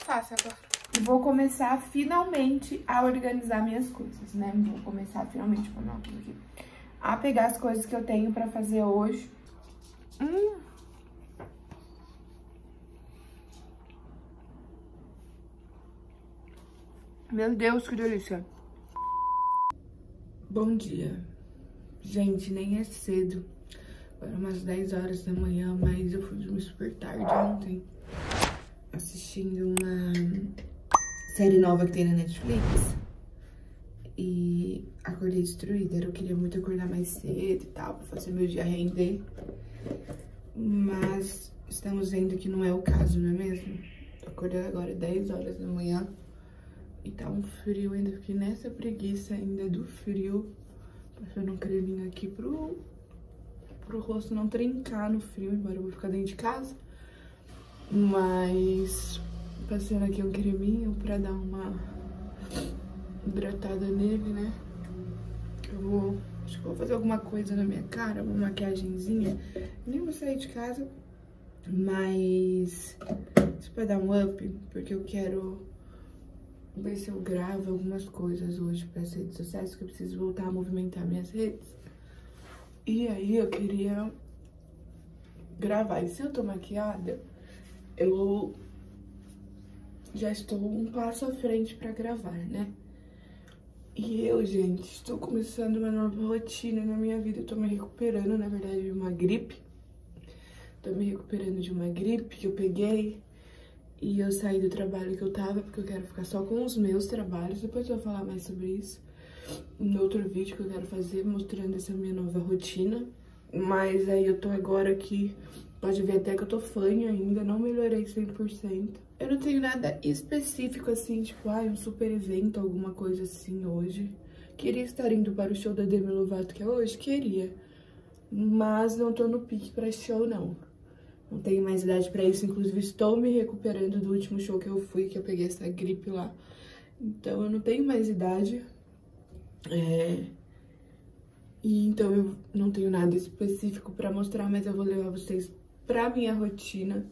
faço agora. E vou começar finalmente a organizar minhas coisas, né? Vou começar finalmente a pegar as coisas que eu tenho pra fazer hoje. Meu Deus, que delícia. Bom dia. Gente, nem é cedo. Agora umas 10 horas da manhã, mas eu fui dormir super tarde ontem, assistindo uma série nova que tem na Netflix. E acordei destruída. Eu queria muito acordar mais cedo e tal, pra fazer meu dia render. Mas estamos vendo que não é o caso, não é mesmo? Tô acordando agora 10 horas da manhã. E tá um frio, ainda fiquei nessa preguiça ainda do frio. Passando um creminho aqui pro rosto não trincar no frio, embora eu vou ficar dentro de casa. Mas passando aqui um creminho pra dar uma hidratada nele, né? Acho que vou fazer alguma coisa na minha cara, uma maquiagenzinha. Nem vou sair de casa, mas isso pra dar um up, porque eu quero ver se eu gravo algumas coisas hoje para as redes sociais, porque eu preciso voltar a movimentar minhas redes. E aí eu queria gravar. E se eu tô maquiada, eu já estou um passo à frente para gravar, né? E eu, gente, estou começando uma nova rotina na minha vida. Eu tô me recuperando, na verdade, de uma gripe. Tô me recuperando de uma gripe que eu peguei. E eu saí do trabalho que eu tava, porque eu quero ficar só com os meus trabalhos. Depois eu vou falar mais sobre isso no outro vídeo que eu quero fazer, mostrando essa minha nova rotina. Mas aí eu tô agora aqui, pode ver até que eu tô fanha ainda, não melhorei 100%. Eu não tenho nada específico assim, tipo, um super evento, alguma coisa assim hoje. Queria estar indo para o show da Demi Lovato, que é hoje, queria. Mas não tô no pique pra show, não. Não tenho mais idade pra isso, inclusive estou me recuperando do último show que eu fui, que eu peguei essa gripe lá. Então eu não tenho mais idade. E então eu não tenho nada específico pra mostrar, mas eu vou levar vocês pra minha rotina.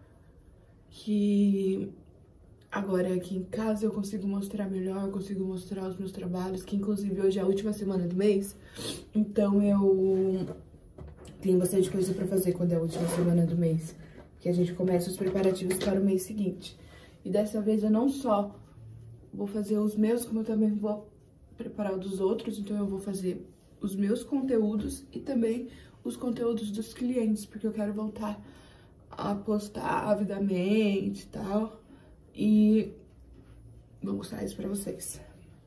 Que agora aqui em casa eu consigo mostrar melhor, eu consigo mostrar os meus trabalhos, que inclusive hoje é a última semana do mês. Então eu tenho bastante coisa pra fazer quando é a última semana do mês, porque a gente começa os preparativos para o mês seguinte. E dessa vez eu não só vou fazer os meus, como eu também vou preparar o dos outros. Então eu vou fazer os meus conteúdos e também os conteúdos dos clientes, porque eu quero voltar a postar avidamente e tal. E vou mostrar isso pra vocês.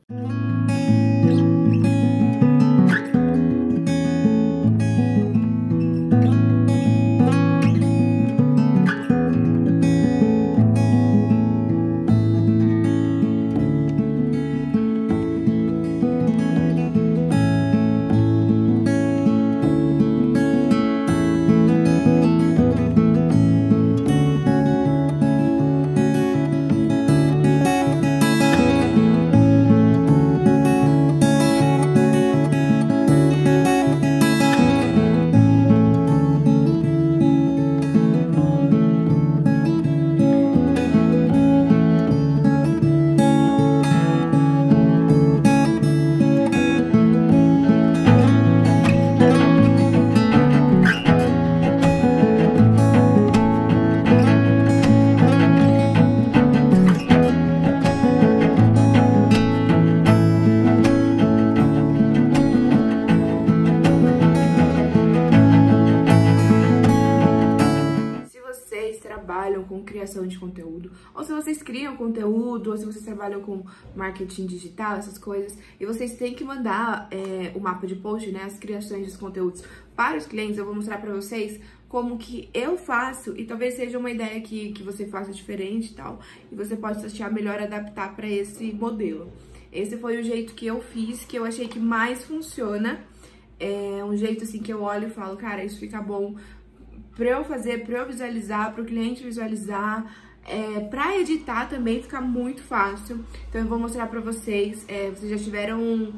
Trabalham com criação de conteúdo, ou se vocês criam conteúdo, ou se vocês trabalham com marketing digital, essas coisas, e vocês têm que mandar o mapa de post, né, as criações dos conteúdos para os clientes. Eu vou mostrar pra vocês como que eu faço, e talvez seja uma ideia que você faça diferente e tal, e você pode achar melhor adaptar pra esse modelo. Esse foi o jeito que eu fiz, que eu achei que mais funciona. É um jeito assim que eu olho e falo, cara, isso fica bom pra eu fazer, pra eu visualizar, pro cliente visualizar, pra editar também fica muito fácil. Então eu vou mostrar pra vocês. Vocês já tiveram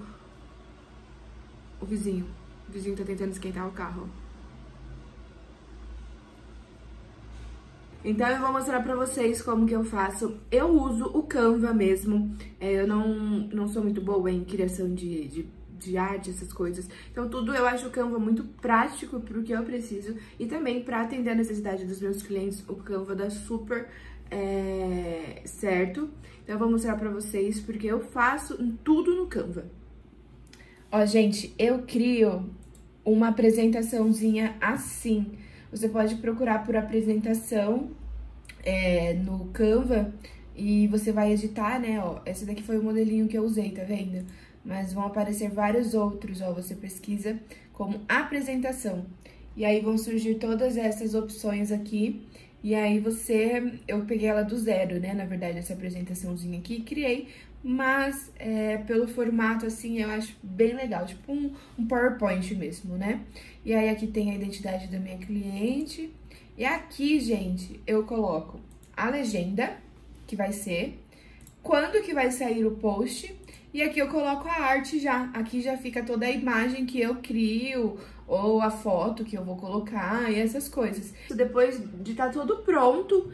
o vizinho tá tentando esquentar o carro. Então eu vou mostrar pra vocês como que eu faço. Eu uso o Canva mesmo, eu não sou muito boa em criação de arte, essas coisas. Então tudo eu acho o Canva muito prático pro que eu preciso e também pra atender a necessidade dos meus clientes, o Canva dá super certo. Então eu vou mostrar pra vocês porque eu faço tudo no Canva. Ó, gente, eu crio uma apresentaçãozinha assim. Você pode procurar por apresentação no Canva e você vai editar, né, ó. Esse daqui foi o modelinho que eu usei, tá vendo? Mas vão aparecer vários outros, ó. Você pesquisa como apresentação. E aí vão surgir todas essas opções aqui. E aí eu peguei ela do zero, né, na verdade, essa apresentaçãozinha aqui, criei. Mas pelo formato, assim, eu acho bem legal, tipo um PowerPoint mesmo, né? E aí aqui tem a identidade da minha cliente. E aqui, gente, eu coloco a legenda, que vai ser, quando que vai sair o post, e aqui eu coloco a arte já. Aqui já fica toda a imagem que eu crio, ou a foto que eu vou colocar e essas coisas. Depois de estar tudo pronto,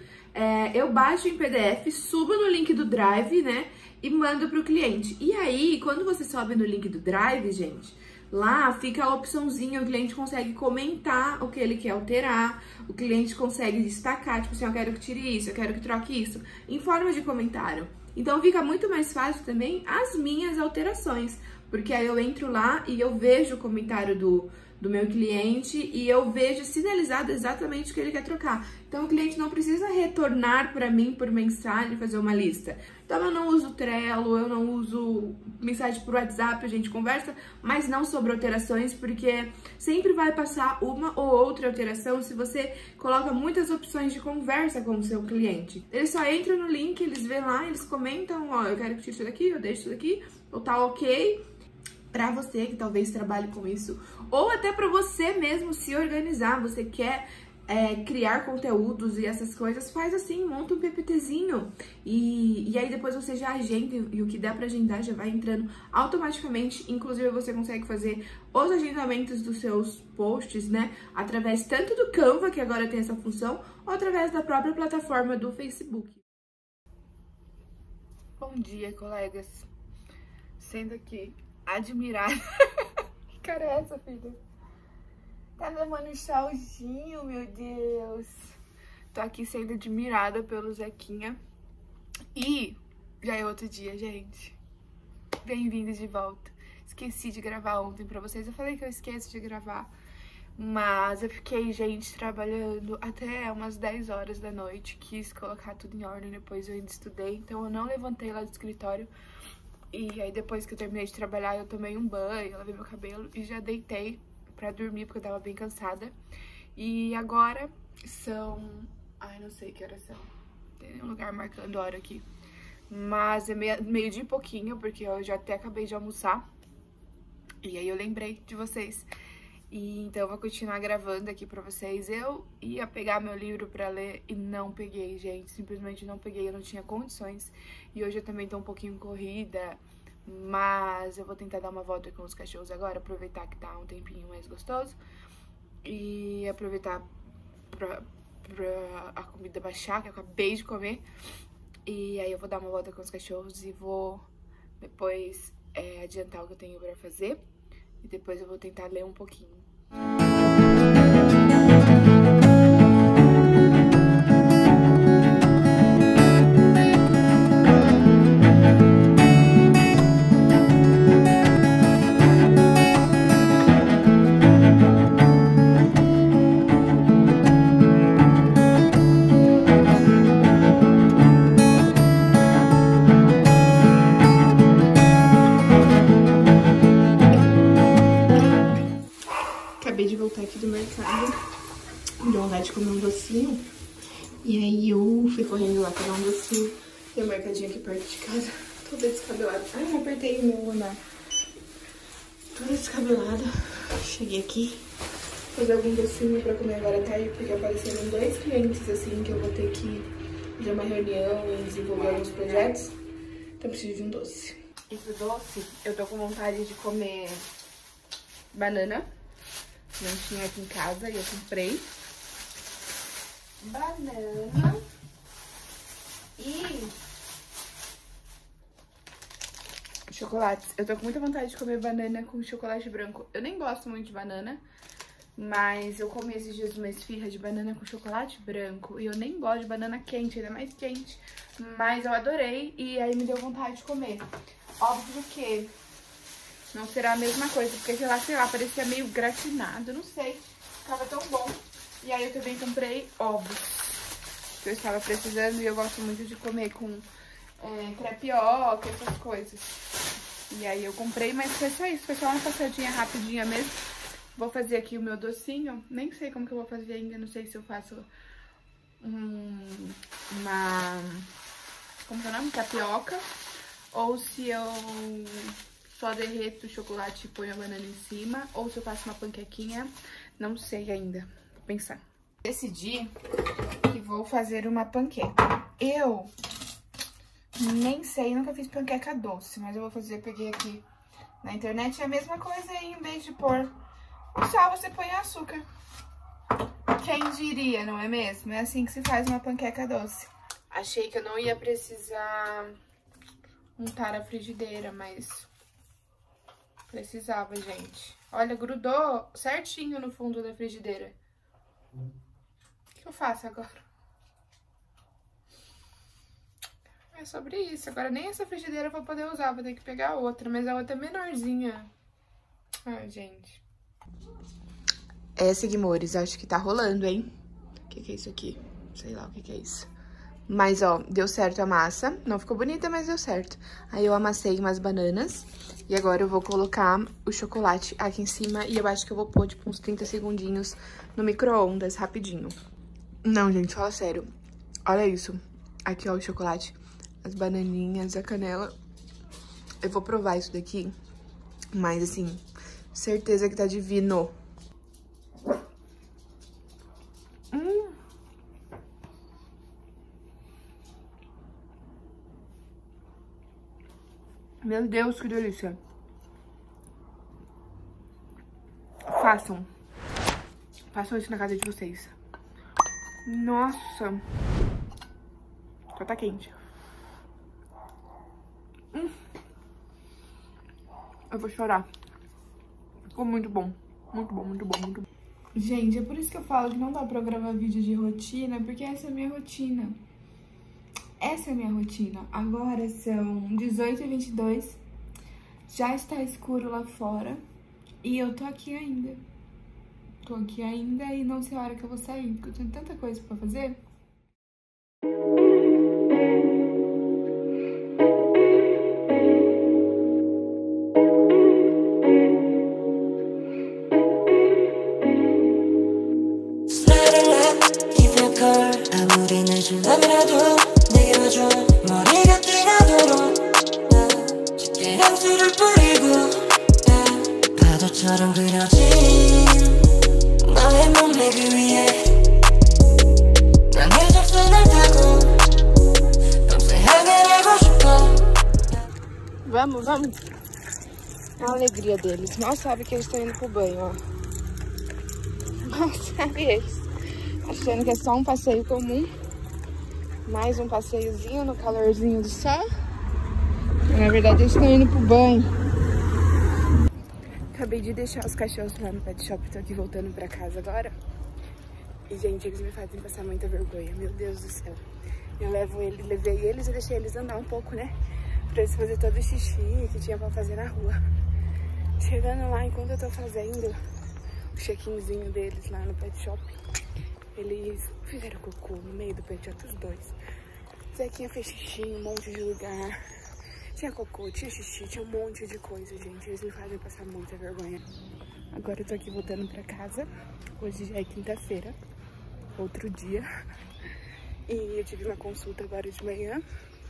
eu baixo em PDF, subo no link do Drive, né? E mando pro cliente. E aí, quando você sobe no link do Drive, gente, lá fica a opçãozinha, o cliente consegue comentar o que ele quer alterar, o cliente consegue destacar, tipo assim, eu quero que tire isso, eu quero que troque isso, em forma de comentário. Então fica muito mais fácil também as minhas alterações, porque aí eu entro lá e eu vejo o comentário do meu cliente e eu vejo sinalizado exatamente o que ele quer trocar. Então o cliente não precisa retornar para mim por mensagem, fazer uma lista. Então eu não uso Trello, eu não uso mensagem por WhatsApp, a gente conversa, mas não sobre alterações, porque sempre vai passar uma ou outra alteração se você coloca muitas opções de conversa com o seu cliente. Eles só entram no link, eles vê lá, eles comentam, ó, eu quero que tire isso daqui, eu deixo isso daqui, ou tá ok. Pra você que talvez trabalhe com isso, ou até pra você mesmo se organizar, você quer criar conteúdos e essas coisas, faz assim, monta um PPTzinho e aí depois você já agenda e o que dá pra agendar já vai entrando automaticamente. Inclusive você consegue fazer os agendamentos dos seus posts, né, através tanto do Canva, que agora tem essa função, ou através da própria plataforma do Facebook. Bom dia, colegas. Sendo aqui admirada. Que cara é essa, filha? Tá tomando um solzinho, meu Deus. Tô aqui sendo admirada pelo Zequinha. E já é outro dia, gente. Bem-vindos de volta. Esqueci de gravar ontem pra vocês. Eu falei que eu esqueço de gravar. Mas eu fiquei, gente, trabalhando até umas 10 horas da noite. Quis colocar tudo em ordem, depois eu ainda estudei. Então eu não levantei lá do escritório. E aí depois que eu terminei de trabalhar, eu tomei um banho, lavei meu cabelo e já deitei pra dormir, porque eu tava bem cansada. E agora são... ai, não sei que horas são. Tem nenhum lugar marcando hora aqui. Mas é meio-dia e pouquinho, porque eu já até acabei de almoçar. E aí eu lembrei de vocês. E então eu vou continuar gravando aqui pra vocês. Eu ia pegar meu livro pra ler e não peguei, gente. Simplesmente não peguei, eu não tinha condições. E hoje eu também tô um pouquinho corrida, mas eu vou tentar dar uma volta com os cachorros agora, aproveitar que tá um tempinho mais gostoso. E aproveitar pra a comida baixar, que eu acabei de comer. E aí eu vou dar uma volta com os cachorros e vou depois adiantar o que eu tenho pra fazer. E depois eu vou tentar ler um pouquinho. Acabei de voltar aqui do mercado, deu vontade de comer um docinho, e aí eu fui correndo lá pegar um docinho. Tem um mercadinho aqui perto de casa, toda descabelada. Ai, não apertei o meu andar. Toda descabelada. Cheguei aqui, fazer algum docinho pra comer agora à tarde, porque apareceram 2 clientes, assim, que eu vou ter que fazer uma reunião e desenvolver alguns projetos. Então preciso de um doce. E pro doce, eu tô com vontade de comer banana. Não tinha aqui em casa e eu comprei. banana e chocolates. Eu tô com muita vontade de comer banana com chocolate branco. Eu nem gosto muito de banana, mas eu comi esses dias uma esfirra de banana com chocolate branco. E eu nem gosto de banana quente, ainda mais quente. Mas eu adorei e aí me deu vontade de comer. Óbvio que não será a mesma coisa, porque sei lá, parecia meio gratinado, não sei. Tava tão bom. E aí eu também comprei ovos, que eu estava precisando, e eu gosto muito de comer com crepioca, essas coisas. E aí eu comprei, mas foi só isso, foi só uma passadinha rapidinha mesmo. Vou fazer aqui o meu docinho, nem sei como que eu vou fazer ainda, não sei se eu faço como que é o nome? Tapioca, ou se eu só derreto o chocolate e ponho a banana em cima, ou se eu faço uma panquequinha, não sei ainda. Pensar. Decidi que vou fazer uma panqueca. Eu nem sei, nunca fiz panqueca doce, mas eu vou fazer, peguei aqui na internet, é a mesma coisa aí, em vez de pôr o sal, você põe açúcar. Quem diria, não é mesmo? É assim que se faz uma panqueca doce. Achei que eu não ia precisar untar a frigideira, mas precisava, gente. Olha, grudou certinho no fundo da frigideira. O que eu faço agora? É sobre isso. Agora nem essa frigideira eu vou poder usar. Vou ter que pegar outra. Mas a outra é menorzinha. Ai, gente. Seguimores, acho que tá rolando, hein? O que é isso aqui? Sei lá o que é isso. Mas, ó, deu certo a massa. Não ficou bonita, mas deu certo. Aí eu amassei umas bananas. E agora eu vou colocar o chocolate aqui em cima. E eu acho que eu vou pôr, tipo, uns 30 segundinhos no micro-ondas, rapidinho. Não, gente, fala sério. Olha isso. Aqui, ó, o chocolate. As bananinhas, a canela. Eu vou provar isso daqui. Mas, assim, certeza que tá divino. Meu Deus, que delícia. Façam. Façam isso na casa de vocês. Nossa. Só tá quente. Eu vou chorar. Ficou muito bom. Muito bom, muito bom, muito bom. Gente, é por isso que eu falo que não dá pra gravar vídeo de rotina, porque essa é a minha rotina. Essa é a minha rotina. Agora são 18h22. Já está escuro lá fora. E eu tô aqui ainda. Tô aqui ainda e não sei a hora que eu vou sair, porque eu tenho tanta coisa pra fazer. Vamos, vamos. A alegria deles. Mal sabe que eles estão indo pro banho, ó. Mal sabe eles. Achando que é só um passeio comum. Mais um passeiozinho no calorzinho do sol. Na verdade, eles estão indo pro banho. Acabei de deixar os cachorros lá no pet shop. Tô aqui voltando pra casa agora. E, gente, eles me fazem passar muita vergonha. Meu Deus do céu. Eu levei eles e deixei eles andar um pouco, né? Pra eles fazerem todo o xixi que tinha pra fazer na rua. Chegando lá, enquanto eu tô fazendo o check-inzinho deles lá no pet shop, eles fizeram cocô no meio do pet shop, os dois. Zequinha fez xixi em um monte de lugar. Tinha cocô, tinha xixi, tinha um monte de coisa, gente. Eles me fazem passar muita vergonha. Agora eu tô aqui voltando pra casa. Hoje já é quinta-feira, outro dia. E eu tive uma consulta agora de manhã.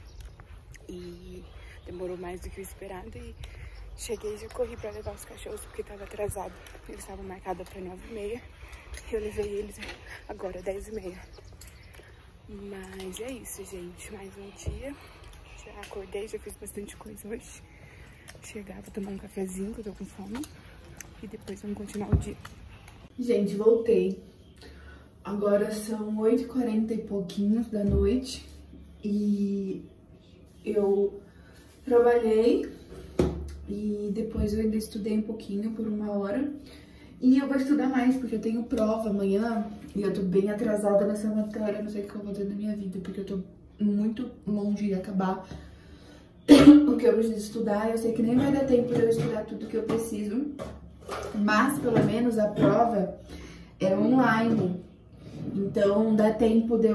E demorou mais do que o esperado e cheguei e já corri pra levar os cachorros porque tava atrasado. Eles estavam marcados pra 9h30 e eu levei eles agora 10h30. Mas é isso, gente. Mais um dia. Já acordei, já fiz bastante coisa hoje. Chegar, vou tomar um cafezinho que eu tô com fome. E depois vamos continuar o dia. Gente, voltei. Agora são 8h40 e pouquinhos da noite e eu trabalhei e depois eu ainda estudei um pouquinho por 1 hora. E eu vou estudar mais, porque eu tenho prova amanhã e eu tô bem atrasada nessa matéria, não sei o que eu vou fazer na minha vida, porque eu tô muito longe de acabar o que eu preciso estudar. Eu sei que nem vai dar tempo de eu estudar tudo que eu preciso, mas pelo menos a prova é online. Então dá tempo de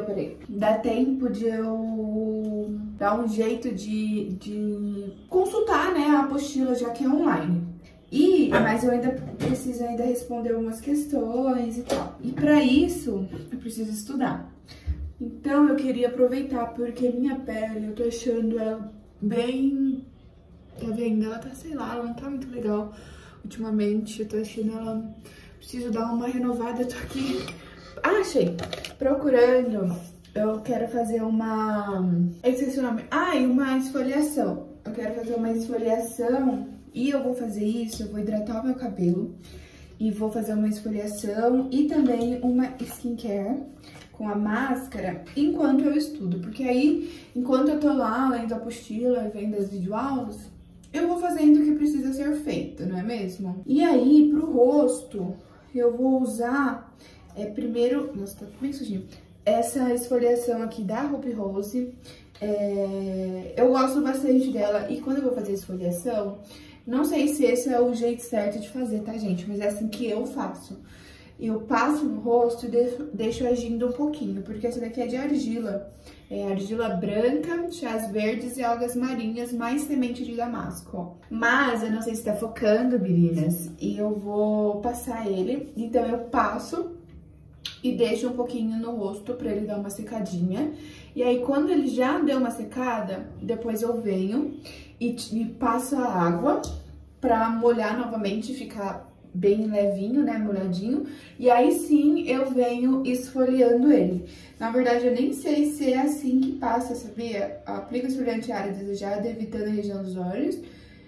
eu dar um jeito de consultar, né, a apostila, já que é online. Mas eu ainda preciso responder algumas questões e tal. E pra isso, eu preciso estudar. Então eu queria aproveitar, porque minha pele, eu tô achando ela bem... Tá vendo? Ela tá, sei lá, ela não tá muito legal ultimamente. Eu tô achando ela... Preciso dar uma renovada, eu tô aqui... Ah, achei! Procurando, eu quero fazer uma... Eu esqueci o nome. Ah, e uma esfoliação. Eu quero fazer uma esfoliação... E eu vou fazer isso, eu vou hidratar o meu cabelo e vou fazer uma esfoliação e também uma skincare com a máscara enquanto eu estudo. Porque aí, enquanto eu tô lá lendo a apostila e vendo as videoaulas, eu vou fazendo o que precisa ser feito, não é mesmo? E aí, pro rosto, eu vou usar primeiro... Nossa, tá bem sujinho. Essa esfoliação aqui da Ruby Rose. Eu gosto bastante dela e quando eu vou fazer esfoliação... Não sei se esse é o jeito certo de fazer, tá, gente? Mas é assim que eu faço. Eu passo no rosto e deixo agindo um pouquinho, porque essa daqui é de argila. É argila branca, chás verdes e algas marinhas, mais semente de damasco, ó. Mas eu não sei se tá focando, meninas, e eu vou passar ele. Então eu passo e deixo um pouquinho no rosto pra ele dar uma secadinha. E aí, quando ele já deu uma secada, depois eu venho e passo a água pra molhar novamente, ficar bem levinho, né, molhadinho. E aí sim eu venho esfoliando ele. Na verdade, eu nem sei se é assim que passa, sabia? Aplica o esfoliante área desejada, evitando a região dos olhos.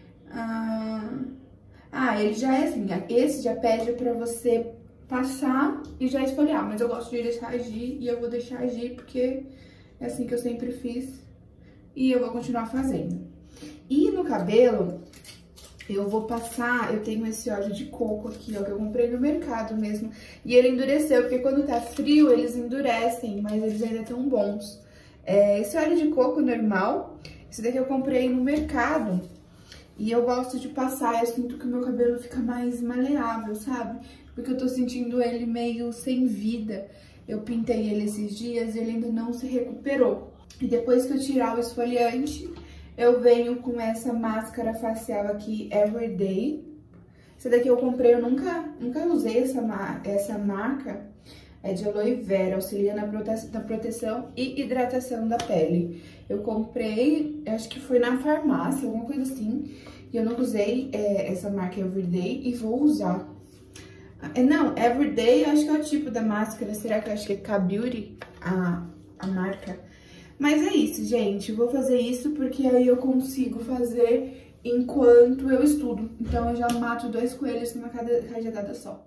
Ele já é assim, esse já pede pra você passar e já esfoliar, mas eu gosto de deixar agir e eu vou deixar agir porque é assim que eu sempre fiz e eu vou continuar fazendo. E no cabelo, eu vou passar, eu tenho esse óleo de coco aqui, ó, que eu comprei no mercado mesmo. E ele endureceu, porque quando tá frio, eles endurecem, mas eles ainda estão bons. Esse óleo de coco normal, esse daqui eu comprei no mercado. E eu gosto de passar, eu sinto que o meu cabelo fica mais maleável, sabe? Porque eu tô sentindo ele meio sem vida. Eu pintei ele esses dias e ele ainda não se recuperou. E depois que eu tirar o esfoliante, eu venho com essa máscara facial aqui, Everyday. Essa daqui eu comprei, eu nunca usei essa marca. É de aloe vera, auxilia na proteção e hidratação da pele. Eu comprei, acho que foi na farmácia, alguma coisa assim. E eu não usei essa marca Everyday e vou usar. Não, Everyday acho que é o tipo da máscara. Será que eu acho que é K-Beauty a marca? Mas é isso, gente. Eu vou fazer isso porque aí eu consigo fazer enquanto eu estudo. Então eu já mato 2 coelhos numa cajadada só.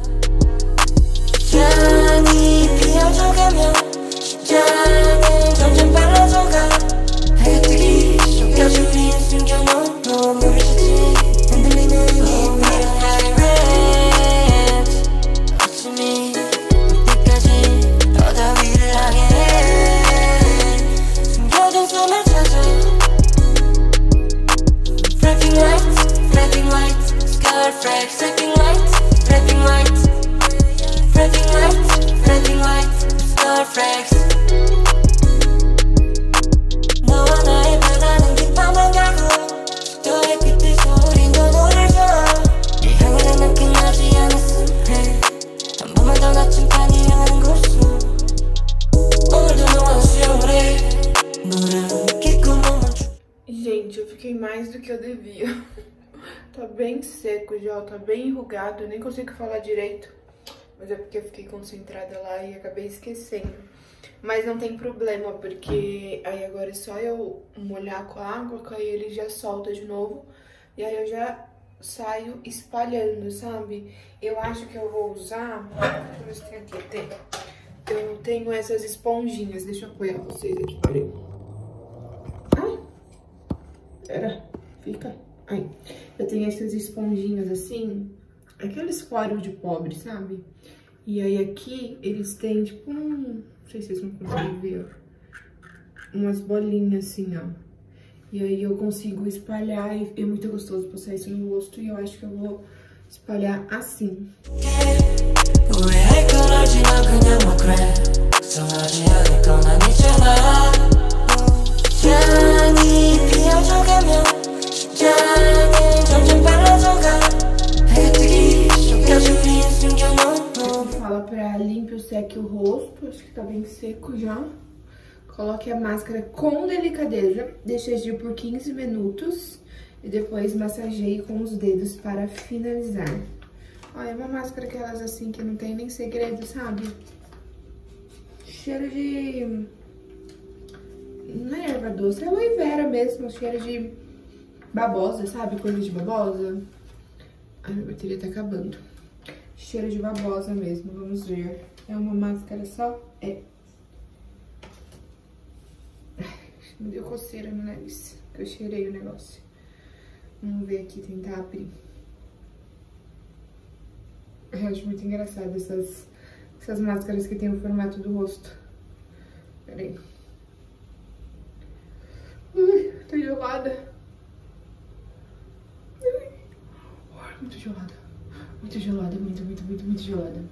Gente, eu fiquei mais do que eu devia. Tá bem seco já, tá bem enrugado, eu nem consigo falar direito. Mas é porque eu fiquei concentrada lá e acabei esquecendo. Mas não tem problema, porque aí agora é só eu molhar com a água, que aí ele já solta de novo. E aí eu já saio espalhando, sabe? Eu acho que eu vou usar... Deixa eu ver se tem aqui, tem. eu tenho essas esponjinhas. Deixa eu apoiar vocês aqui, peraí. Ai, pera, fica. Ai, eu tenho essas esponjinhas assim, aqueles poros de pobre, sabe? E aí aqui eles têm tipo não sei se vocês não conseguem ver, umas bolinhas assim, ó. E aí eu consigo espalhar e é muito gostoso passar isso no rosto. E eu acho que eu vou espalhar assim. Fala pra limpe o seque o rosto, acho que tá bem seco já. Coloque a máscara com delicadeza, deixe agir por 15 minutos e depois massageie com os dedos para finalizar. Olha, é uma máscara aquelas assim que não tem nem segredo, sabe? Cheiro de... não é erva doce, é aloe vera mesmo, cheiro de babosa, sabe? Coisa de babosa. Ai, minha bateria tá acabando. Cheiro de babosa mesmo, vamos ver. É uma máscara só? É. Me deu coceira no nariz, que eu cheirei o negócio. Vamos ver aqui, tentar abrir. Eu acho muito engraçado essas máscaras que tem o formato do rosto. Pera aí. Ui, tô gelada. Muito gelada. Muito gelada, muito gelada.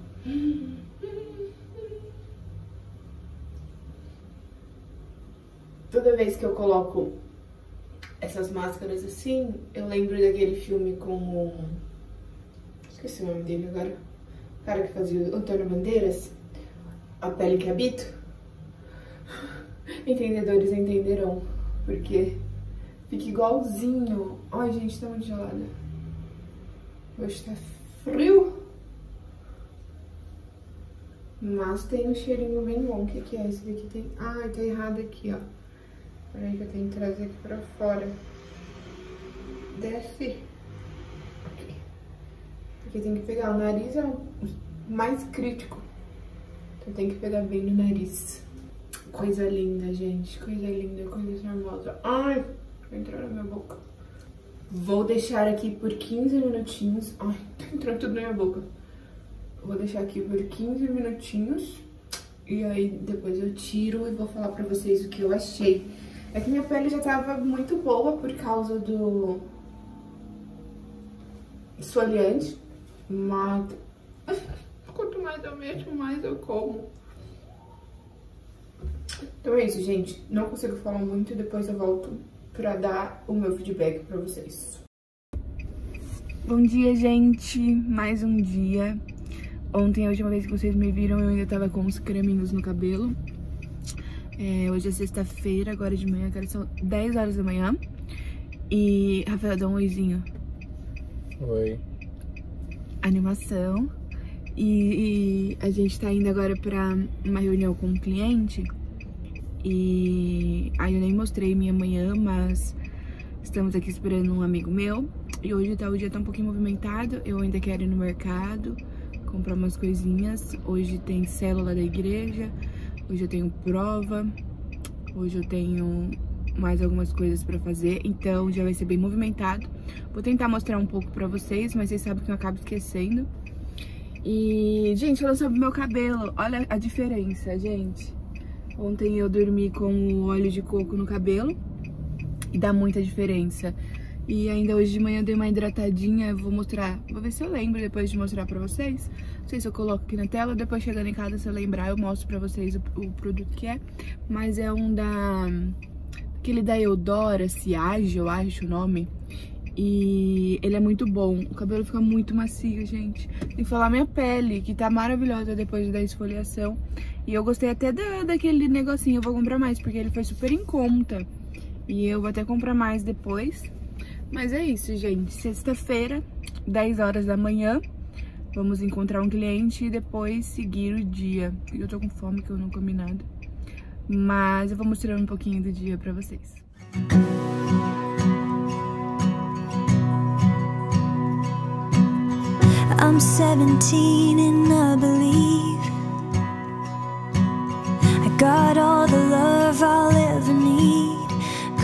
Toda vez que eu coloco essas máscaras assim, eu lembro daquele filme com o... esqueci o nome dele agora. O cara que fazia o Antônio Bandeiras. A Pele que Habito. Entendedores entenderão. Porque fica igualzinho. Ai, gente, tá muito gelada. Hoje tá frio. Mas tem um cheirinho bem bom. O que é? Esse daqui tem... ai, tá errado aqui, ó. Peraí que eu tenho que trazer aqui pra fora. Desce. Aqui. Porque tem que pegar o nariz, é o mais crítico. Então tem que pegar bem no nariz. Coisa linda, gente. Coisa linda, coisa charmosa. Ai, entrou na minha boca. Vou deixar aqui por 15 minutinhos. Ai, entrou tudo na minha boca. Vou deixar aqui por 15 minutinhos. E aí depois eu tiro e vou falar pra vocês o que eu achei. É que minha pele já tava muito boa por causa do esfoliante, mas quanto mais eu mexo, mais eu como. Então é isso, gente. Não consigo falar muito, depois eu volto pra dar o meu feedback pra vocês. Bom dia, gente. Mais um dia. Ontem, a última vez que vocês me viram, eu ainda tava com uns creminhos no cabelo. Hoje é sexta-feira, agora de manhã, agora são 10 horas da manhã. E, Rafael, dá um oizinho. Oi. Animação. E a gente tá indo agora pra uma reunião com um cliente. E aí eu nem mostrei minha manhã, mas estamos aqui esperando um amigo meu. E hoje o dia tá um pouquinho movimentado. Eu ainda quero ir no mercado, comprar umas coisinhas. Hoje tem célula da igreja. Hoje eu tenho prova, hoje eu tenho mais algumas coisas pra fazer, então já vai ser bem movimentado. Vou tentar mostrar um pouco pra vocês, mas vocês sabem que eu acabo esquecendo. E, gente, falando sobre o meu cabelo, olha a diferença, gente. Ontem eu dormi com o óleo de coco no cabelo e dá muita diferença. E ainda hoje de manhã eu dei uma hidratadinha, eu vou mostrar, vou ver se eu lembro depois de mostrar pra vocês. Não sei se eu coloco aqui na tela, depois chegando em casa, se eu lembrar, eu mostro pra vocês o produto que é. Mas é um aquele da Eudora, Ciage, eu acho o nome. E ele é muito bom, o cabelo fica muito macio, gente. Sem falar minha pele, que tá maravilhosa depois da esfoliação. E eu gostei até daquele negocinho, eu vou comprar mais, porque ele foi super em conta. E eu vou até comprar mais depois. Mas é isso, gente. Sexta-feira, 10 horas da manhã. Vamos encontrar um cliente e depois seguir o dia. Eu tô com fome, que eu não comi nada. Mas eu vou mostrando um pouquinho do dia pra vocês. I'm 17 and I believe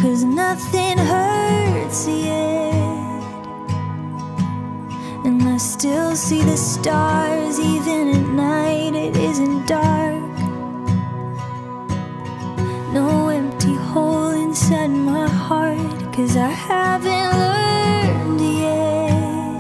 'cause nothing hurts yet. And I still see the stars, even at night it isn't dark. No empty hole inside my heart, 'cause I haven't learned yet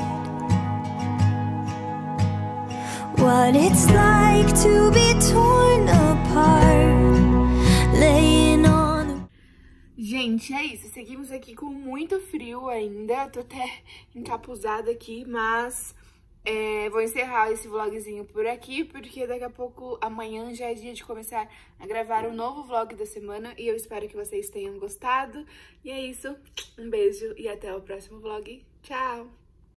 what it's like to be torn apart, laying on. Gente, é isso. Seguimos aqui com muito frio ainda. Tô até encapuzada aqui, mas vou encerrar esse vlogzinho por aqui, porque daqui a pouco, amanhã, já é dia de começar a gravar um novo vlog da semana. E eu espero que vocês tenham gostado. E é isso. Um beijo e até o próximo vlog. Tchau!